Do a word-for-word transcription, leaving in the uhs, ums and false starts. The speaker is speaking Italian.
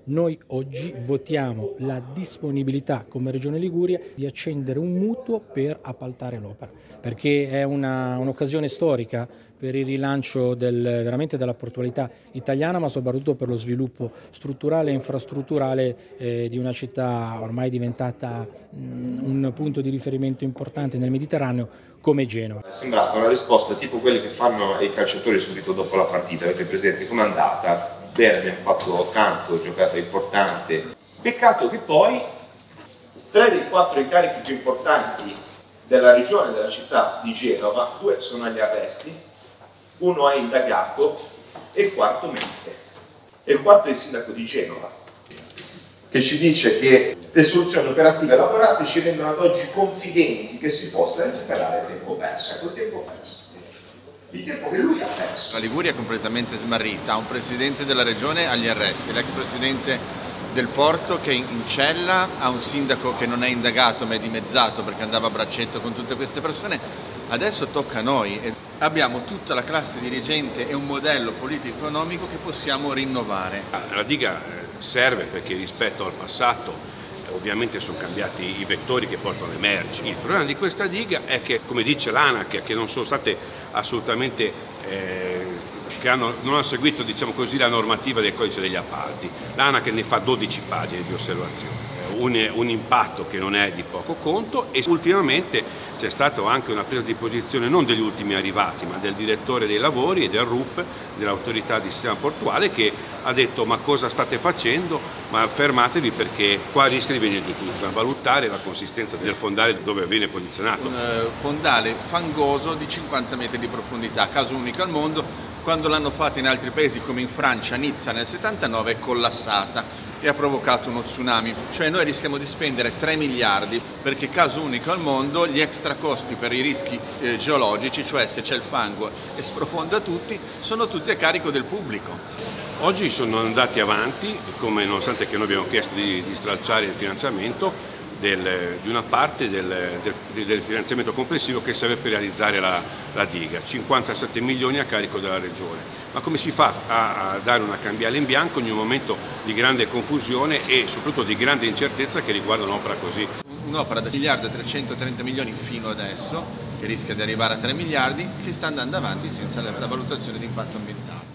Noi oggi votiamo la disponibilità come Regione Liguria di accendere un mutuo per appaltare l'opera, perché è un'occasione storica per il rilancio del, veramente della portualità italiana, ma soprattutto per lo sviluppo strutturale e infrastrutturale eh, di una città ormai diventata mh, un punto di riferimento importante nel Mediterraneo come Genova. È sembrata una risposta tipo quelle che fanno i calciatori subito dopo la partita. Avete presente com'è andata? Bene, abbiamo fatto tanto, giocata importante. Peccato che poi tre dei quattro incarichi più importanti della regione, della città di Genova, due sono agli arresti, uno è indagato e il quarto mente. E il quarto è il sindaco di Genova, che ci dice che le soluzioni operative elaborate ci rendono ad oggi confidenti che si possa recuperare tempo perso. Ecco, il tempo perso. Il tempo che lui ha perso. La Liguria è completamente smarrita, ha un presidente della regione agli arresti, l'ex presidente del Porto che è in cella, ha un sindaco che non è indagato ma è dimezzato perché andava a braccetto con tutte queste persone. Adesso tocca a noi e abbiamo tutta la classe dirigente e un modello politico-economico che possiamo rinnovare. La diga serve perché rispetto al passato ovviamente sono cambiati i vettori che portano le merci. Il problema di questa diga è che, come dice l'ANAC, che non sono state assolutamente, eh, che hanno, non hanno seguito, diciamo così, la normativa del codice degli appalti. L'ANAC ne fa dodici pagine di osservazione, un, un impatto che non è di poco conto, e ultimamente c'è stata anche una presa di posizione non degli ultimi arrivati ma del direttore dei lavori e del R U P, dell'autorità di sistema portuale, che ha detto: ma cosa state facendo? Ma fermatevi perché qua rischia di venire giù tutto. Bisogna valutare la consistenza del fondale dove viene posizionato. Un uh, fondale fangoso di cinquanta metri di profondità, caso unico al mondo. Quando l'hanno fatto in altri paesi come in Francia, Nizza nel settantanove è collassata e ha provocato uno tsunami. Cioè noi rischiamo di spendere tre miliardi perché, caso unico al mondo, gli extra costi per i rischi eh, geologici, cioè se c'è il fango e sprofonda tutti, sono tutti a carico del pubblico. Oggi sono andati avanti, come nonostante che noi abbiamo chiesto di, di stralciare il finanziamento del, di una parte del, del, del finanziamento complessivo che serve per realizzare la, la diga, cinquantasette milioni a carico della regione. Ma come si fa a, a dare una cambiale in bianco in un momento di grande confusione e soprattutto di grande incertezza che riguarda un'opera così? Un'opera da un miliardo e trecentotrenta milioni fino adesso, che rischia di arrivare a tre miliardi, che sta andando avanti senza la, la valutazione di impatto ambientale.